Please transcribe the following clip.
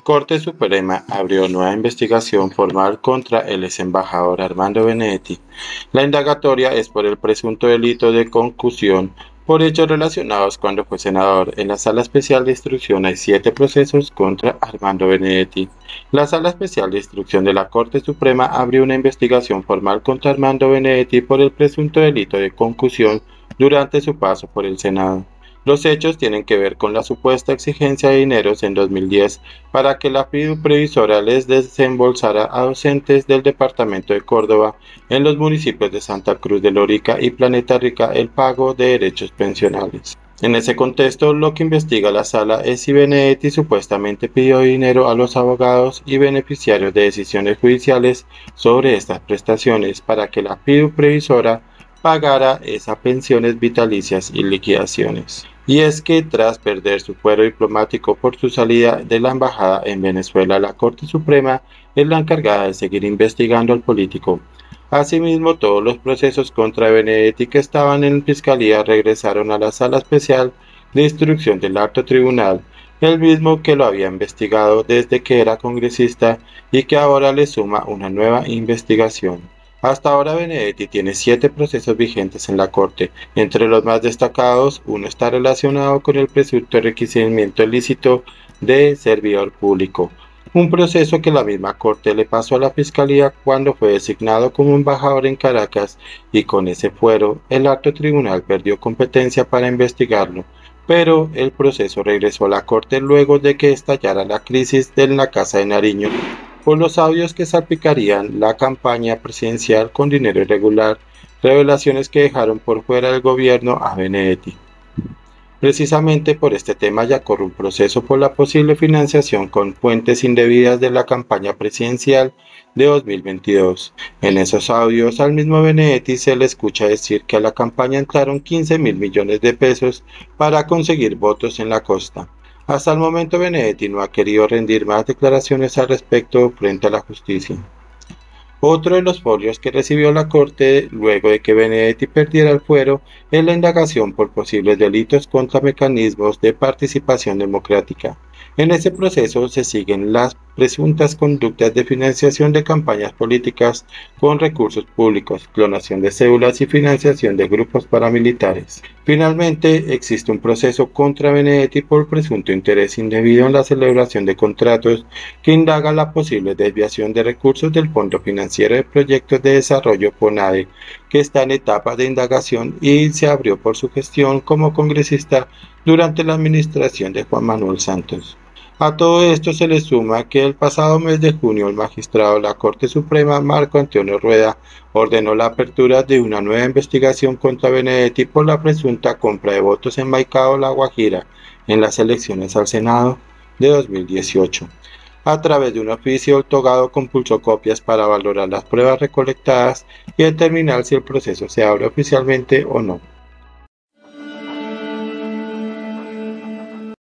Corte Suprema abrió nueva investigación formal contra el ex embajador Armando Benedetti. La indagatoria es por el presunto delito de concusión por hechos relacionados cuando fue senador. En la Sala Especial de Instrucción hay 7 procesos contra Armando Benedetti. La Sala Especial de Instrucción de la Corte Suprema abrió una investigación formal contra Armando Benedetti por el presunto delito de concusión durante su paso por el Senado. Los hechos tienen que ver con la supuesta exigencia de dineros en 2010 para que la FIDU Previsora les desembolsara a docentes del departamento de Córdoba en los municipios de Santa Cruz de Lorica y Planeta Rica el pago de derechos pensionales. En ese contexto, lo que investiga la sala es si Benedetti supuestamente pidió dinero a los abogados y beneficiarios de decisiones judiciales sobre estas prestaciones para que la FIDU Previsora pagara esas pensiones vitalicias y liquidaciones. Y es que tras perder su fuero diplomático por su salida de la embajada en Venezuela, la Corte Suprema es la encargada de seguir investigando al político. Asimismo, todos los procesos contra Benedetti que estaban en Fiscalía regresaron a la Sala Especial de Instrucción del Alto Tribunal, el mismo que lo había investigado desde que era congresista y que ahora le suma una nueva investigación. Hasta ahora Benedetti tiene 7 procesos vigentes en la Corte. Entre los más destacados, uno está relacionado con el presunto enriquecimiento ilícito de servidor público, un proceso que la misma Corte le pasó a la Fiscalía cuando fue designado como embajador en Caracas, y con ese fuero el Alto Tribunal perdió competencia para investigarlo, pero el proceso regresó a la Corte luego de que estallara la crisis de la Casa de Nariño por los audios que salpicarían la campaña presidencial con dinero irregular, revelaciones que dejaron por fuera del gobierno a Benedetti. Precisamente por este tema ya corre un proceso por la posible financiación con fuentes indebidas de la campaña presidencial de 2022. En esos audios al mismo Benedetti se le escucha decir que a la campaña entraron 15.000 millones de pesos para conseguir votos en la costa. Hasta el momento Benedetti no ha querido rendir más declaraciones al respecto frente a la justicia. Otro de los folios que recibió la Corte luego de que Benedetti perdiera el fuero es la indagación por posibles delitos contra mecanismos de participación democrática. En ese proceso se siguen las presuntas conductas de financiación de campañas políticas con recursos públicos, clonación de cédulas y financiación de grupos paramilitares. Finalmente, existe un proceso contra Benedetti por presunto interés indebido en la celebración de contratos que indaga la posible desviación de recursos del Fondo Financiero de Proyectos de Desarrollo FONADE, que está en etapa de indagación y se abrió por su gestión como congresista durante la administración de Juan Manuel Santos. A todo esto se le suma que el pasado mes de junio el magistrado de la Corte Suprema, Marco Antonio Rueda, ordenó la apertura de una nueva investigación contra Benedetti por la presunta compra de votos en Maicao, La Guajira, en las elecciones al Senado de 2018. A través de un oficio, el togado compulsó copias para valorar las pruebas recolectadas y determinar si el proceso se abre oficialmente o no.